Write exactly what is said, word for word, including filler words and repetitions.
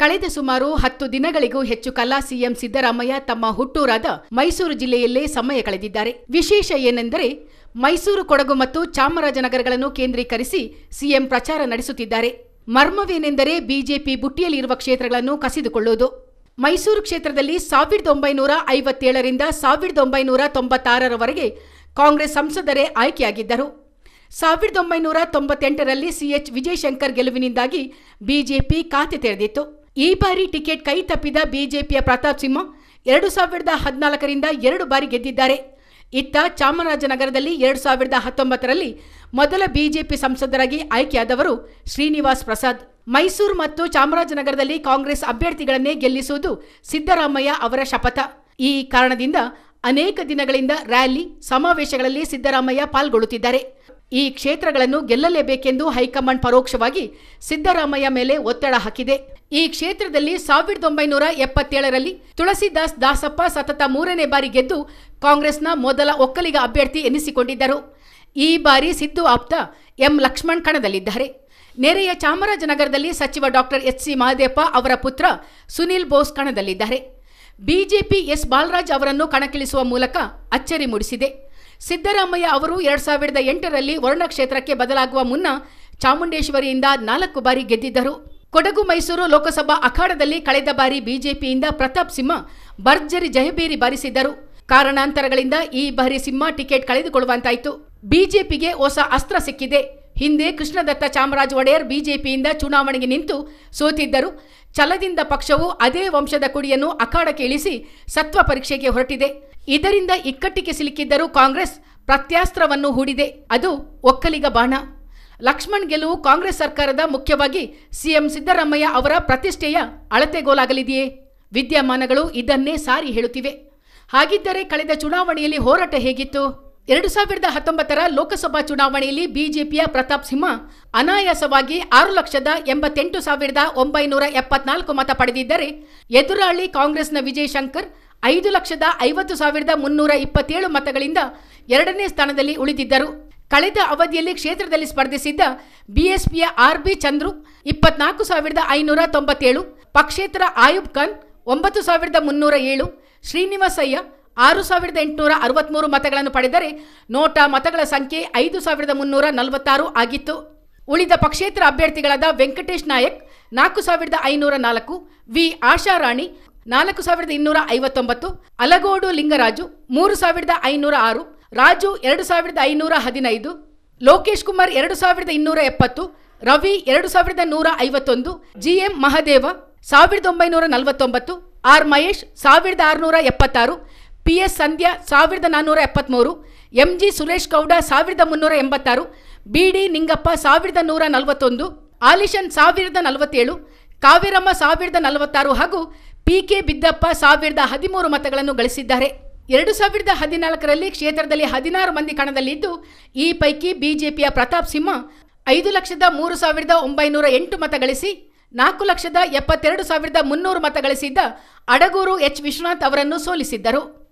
ಕಳೆದ ಸುಮಾರು ಹತ್ತು ದಿನಗಳಿಗೂ ಹೆಚ್ಚು ಕಾಲ ಸಿಎಂ ಸಿದ್ದರಾಮಯ್ಯ ತಮ್ಮ ಹುಟ್ಟೂರಾದ ಮೈಸೂರು ಜಿಲ್ಲೆಯಲ್ಲೇ ಸಮಯ ಕಳೆದಿದ್ದಾರೆ. ವಿಶೇಷ ಏನೆಂದರೆ ಮೈಸೂರು, ಕೊಡಗು ಮತ್ತು ಚಾಮರಾಜನಗರಗಳನ್ನು ಕೇಂದ್ರೀಕರಿಸಿ ಸಿಎಂ ಪ್ರಚಾರ ನಡೆಸುತ್ತಿದ್ದಾರೆ. ಮರ್ಮವೇನೆಂದರೆ ಬಿಜೆಪಿ ಬುಟ್ಟಿಯಲ್ಲಿರುವ ಕ್ಷೇತ್ರಗಳನ್ನು ಕಸಿದುಕೊಳ್ಳುವುದು. ಮೈಸೂರು ಕ್ಷೇತ್ರದಲ್ಲಿ ಸಾವಿರದ ಒಂಬೈನೂರ ಐವತ್ತೇಳರಿಂದ ಸಾವಿರದ ಒಂಬೈನೂರ ತೊಂಬತ್ತಾರರವರೆಗೆ ಕಾಂಗ್ರೆಸ್ ಸಂಸದರೇ ಆಯ್ಕೆಯಾಗಿದ್ದರು. ಸಾವಿರದ ಒಂಬೈನೂರ ತೊಂಬತ್ತೆಂಟರಲ್ಲಿ ಸಿಎಚ್ ವಿಜಯಶಂಕರ್ ಗೆಲುವಿನಿಂದಾಗಿ ಬಿಜೆಪಿ ಖಾತೆ ತೆರೆದಿತ್ತು. ಈ ಬಾರಿ ಟಿಕೆಟ್ ಕೈ ತಪ್ಪಿದ ಬಿಜೆಪಿಯ ಪ್ರತಾಪ್ ಸಿಂಹ ಎರಡು ಸಾವಿರದ ಹದಿನಾಲ್ಕರಿಂದ ಎರಡು ಬಾರಿ ಗೆದ್ದಿದ್ದಾರೆ. ಇತ್ತ ಚಾಮರಾಜನಗರದಲ್ಲಿ ಎರಡು ಸಾವಿರದ ಹತ್ತೊಂಬತ್ತರಲ್ಲಿ ಮೊದಲ ಬಿಜೆಪಿ ಸಂಸದರಾಗಿ ಆಯ್ಕೆಯಾದವರು ಶ್ರೀನಿವಾಸ್ ಪ್ರಸಾದ್. ಮೈಸೂರು ಮತ್ತು ಚಾಮರಾಜನಗರದಲ್ಲಿ ಕಾಂಗ್ರೆಸ್ ಅಭ್ಯರ್ಥಿಗಳನ್ನೇ ಗೆಲ್ಲಿಸುವುದು ಸಿದ್ದರಾಮಯ್ಯ ಅವರ ಶಪಥ. ಈ ಕಾರಣದಿಂದ ಅನೇಕ ದಿನಗಳಿಂದ ರ್ಯಾಲಿ, ಸಮಾವೇಶಗಳಲ್ಲಿ ಸಿದ್ದರಾಮಯ್ಯ ಪಾಲ್ಗೊಳ್ಳುತ್ತಿದ್ದಾರೆ. ಈ ಕ್ಷೇತ್ರಗಳನ್ನು ಗೆಲ್ಲಲೇಬೇಕೆಂದು ಹೈಕಮಾಂಡ್ ಪರೋಕ್ಷವಾಗಿ ಸಿದ್ದರಾಮಯ್ಯ ಮೇಲೆ ಒತ್ತಡ ಹಾಕಿದೆ. ಈ ಕ್ಷೇತ್ರದಲ್ಲಿ ಸಾವಿರದ ಒಂಬೈನೂರ ಎಪ್ಪತ್ತೇಳರಲ್ಲಿ ತುಳಸಿದಾಸ್ ದಾಸಪ್ಪ ಸತತ ಮೂರನೇ ಬಾರಿ ಗೆದ್ದು ಕಾಂಗ್ರೆಸ್ನ ಮೊದಲ ಒಕ್ಕಲಿಗ ಅಭ್ಯರ್ಥಿ ಎನಿಸಿಕೊಂಡಿದ್ದರು. ಈ ಬಾರಿ ಸಿದ್ದು ಆಪ್ತ ಎಂ ಲಕ್ಷ್ಮಣ್ ಕಣದಲ್ಲಿದ್ದಾರೆ. ನೆರೆಯ ಚಾಮರಾಜನಗರದಲ್ಲಿ ಸಚಿವ ಡಾಕ್ಟರ್ ಎಚ್ ಸಿ ಮಹದೇವಪ್ಪ ಅವರ ಪುತ್ರ ಸುನಿಲ್ ಬೋಸ್ ಕಣದಲ್ಲಿದ್ದಾರೆ. ಬಿಜೆಪಿ ಎಸ್ ಬಾಲರಾಜ್ ಅವರನ್ನು ಕಣಕ್ಕಿಳಿಸುವ ಮೂಲಕ ಅಚ್ಚರಿ ಮೂಡಿಸಿದೆ. ಸಿದ್ದರಾಮಯ್ಯ ಅವರು ಎರಡ್ ಸಾವಿರದ ಎಂಟರಲ್ಲಿ ವರುಣ ಕ್ಷೇತ್ರಕ್ಕೆ ಬದಲಾಗುವ ಮುನ್ನ ಚಾಮುಂಡೇಶ್ವರಿಯಿಂದ ನಾಲ್ಕು ಬಾರಿ ಗೆದ್ದಿದ್ದರು. ಕೊಡಗು ಮೈಸೂರು ಲೋಕಸಭಾ ಅಖಾಡದಲ್ಲಿ ಕಳೆದ ಬಾರಿ ಬಿಜೆಪಿಯಿಂದ ಪ್ರತಾಪ್ ಸಿಂಹ ಭರ್ಜರಿ ಜಯಬೇರಿ ಬಾರಿಸಿದ್ದರು. ಕಾರಣಾಂತರಗಳಿಂದ ಈ ಬಾರಿ ಸಿಂಹ ಟಿಕೆಟ್ ಕಳೆದುಕೊಳ್ಳುವಂತಾಯಿತು. ಬಿಜೆಪಿಗೆ ಹೊಸ ಅಸ್ತ್ರ ಸಿಕ್ಕಿದೆ. ಹಿಂದೆ ಕೃಷ್ಣದತ್ತ ಚಾಮರಾಜ ಒಡೆಯರ್ ಬಿಜೆಪಿಯಿಂದ ಚುನಾವಣೆಗೆ ನಿಂತು ಸೋತಿದ್ದರು. ಛಲದಿಂದ ಪಕ್ಷವು ಅದೇ ವಂಶದ ಕುಡಿಯನ್ನು ಅಖಾಡಕ್ಕೆ ಇಳಿಸಿ ಸತ್ವ ಪರೀಕ್ಷೆಗೆ ಹೊರಟಿದೆ. ಇದರಿಂದ ಇಕ್ಕಟ್ಟಿಗೆ ಸಿಲುಕಿದ್ದರೂ ಕಾಂಗ್ರೆಸ್ ಪ್ರತ್ಯಾಸ್ತ್ರವನ್ನು ಹೂಡಿದೆ. ಅದು ಒಕ್ಕಲಿಗ ಬಾಣ. ಲಕ್ಷ್ಮಣ್ ಗೆಲುವು ಕಾಂಗ್ರೆಸ್ ಸರ್ಕಾರದ, ಮುಖ್ಯವಾಗಿ ಸಿಎಂ ಸಿದ್ದರಾಮಯ್ಯ ಅವರ ಪ್ರತಿಷ್ಠೆಯ ಅಳತೆಗೋಲಾಗಲಿದೆಯೇ? ವಿದ್ಯಮಾನಗಳು ಇದನ್ನೇ ಸಾರಿ ಹೇಳುತ್ತಿವೆ. ಹಾಗಿದ್ದರೆ ಕಳೆದ ಚುನಾವಣೆಯಲ್ಲಿ ಹೋರಾಟ ಹೇಗಿತ್ತು? ಎರಡು ಸಾವಿರದ ಹತ್ತೊಂಬತ್ತರ ಲೋಕಸಭಾ ಚುನಾವಣೆಯಲ್ಲಿ ಬಿಜೆಪಿಯ ಪ್ರತಾಪ್ ಸಿಂಹ ಅನಾಯಾಸವಾಗಿ ಆರು ಲಕ್ಷದ ಎಂಬತ್ತೆಂಟು ಸಾವಿರದ ಒಂಬೈನೂರ ಎಪ್ಪತ್ನಾಲ್ಕು ಮತ ಪಡೆದಿದ್ದರೆ, ಎದುರಾಳಿ ಕಾಂಗ್ರೆಸ್ನ ವಿಜಯಶಂಕರ್ ಐದು ಲಕ್ಷದ ಐವತ್ತು ಸಾವಿರದ ಮುನ್ನೂರ ಇಪ್ಪತ್ತೇಳು ಮತಗಳಿಂದ ಎರಡನೇ ಸ್ಥಾನದಲ್ಲಿ ಉಳಿದಿದ್ದರು. ಕಳೆದ ಅವಧಿಯಲ್ಲಿ ಕ್ಷೇತ್ರದಲ್ಲಿ ಸ್ಪರ್ಧಿಸಿದ್ದ ಬಿಎಸ್ಪಿಯ ಆರ್ ಬಿ ಚಂದ್ರು ಇಪ್ಪತ್ನಾಲ್ಕು ಸಾವಿರದ ಐನೂರ ತೊಂಬತ್ತೇಳು, ಪಕ್ಷೇತರ ಆಯುಬ್ ಖಾನ್ ಒಂಬತ್ತು ಸಾವಿರದ ಮುನ್ನೂರ ಏಳು, ಶ್ರೀನಿವಾಸಯ್ಯ ಆರು ಸಾವಿರದ ಎಂಟುನೂರ ಅರವತ್ಮೂರು ಮತಗಳನ್ನು ಪಡೆದರೆ ನೋಟಾ ಮತಗಳ ಸಂಖ್ಯೆ ಐದು ಸಾವಿರದ ಮುನ್ನೂರ ನಲವತ್ತಾರು ಆಗಿತ್ತು. ಉಳಿದ ಪಕ್ಷೇತರ ಅಭ್ಯರ್ಥಿಗಳಾದ ವೆಂಕಟೇಶ್ ನಾಯಕ್ ನಾಲ್ಕು ಸಾವಿರದ ಐನೂರ ನಾಲ್ಕು, ವಿ ಆಶಾರಾಣಿ ನಾಲ್ಕು ಸಾವಿರದ ಇನ್ನೂರ ಐವತ್ತೊಂಬತ್ತು, ಅಲಗೋಡು ಲಿಂಗರಾಜು ಮೂರು ಸಾವಿರದ ಐನೂರ ಆರು, ರಾಜು ಎರಡು ಸಾವಿರದ ಐನೂರ ಹದಿನೈದು, ಲೋಕೇಶ್ ಕುಮಾರ್ ಎರಡು ಸಾವಿರದ ಇನ್ನೂರ ಎಪ್ಪತ್ತು, ರವಿ ಎರಡು ಸಾವಿರದ ನೂರ ಐವತ್ತೊಂದು, ಜಿಎಂ ಮಹದೇವ ಸಾವಿರದ ಒಂಬೈನೂರ ನಲವತ್ತೊಂಬತ್ತು, ಆರ್ ಮಹೇಶ್ ಸಾವಿರದ ಆರುನೂರ ಎಪ್ಪತ್ತಾರು, ಪಿಎಸ್ ಸಂಧ್ಯಾ ಸಾವಿರದ ನಾನ್ನೂರ ಎಪ್ಪತ್ಮೂರು, ಎಂಜಿ ಸುರೇಶ್ ಗೌಡ ಸಾವಿರದ ಮುನ್ನೂರ ಎಂಬತ್ತಾರು, ಬಿಡಿ ನಿಂಗಪ್ಪ ಸಾವಿರದ ನೂರ ನಲವತ್ತೊಂದು, ಆಲಿಶನ್ ಸಾವಿರದ ನಲವತ್ತೇಳು, ಕಾವೇರಮ್ಮ ಸಾವಿರದ ನಲವತ್ತಾರು ಹಾಗೂ ಪಿಕೆ ಬಿದ್ದಪ್ಪ ಸಾವಿರದ ಹದಿಮೂರು ಮತಗಳನ್ನು ಗಳಿಸಿದ್ದಾರೆ. ಎರಡು ಸಾವಿರದ ಹದಿನಾಲ್ಕರಲ್ಲಿ ಕ್ಷೇತ್ರದಲ್ಲಿ ಹದಿನಾರು ಮಂದಿ ಕಣದಲ್ಲಿದ್ದು, ಈ ಪೈಕಿ ಬಿಜೆಪಿಯ ಪ್ರತಾಪ್ ಸಿಂಹ ಐದು ಲಕ್ಷದ ಮೂರು ಸಾವಿರದ ಒಂಬೈನೂರ ಎಂಟು ಮತ ಗಳಿಸಿ ನಾಲ್ಕು ಲಕ್ಷದ ಎಪ್ಪತ್ತೆರಡು ಸಾವಿರದ ಮುನ್ನೂರು ಮತ ಗಳಿಸಿದ್ದ ಅಡಗೂರು ಎಚ್ ವಿಶ್ವನಾಥ್ ಅವರನ್ನು ಸೋಲಿಸಿದ್ದರು.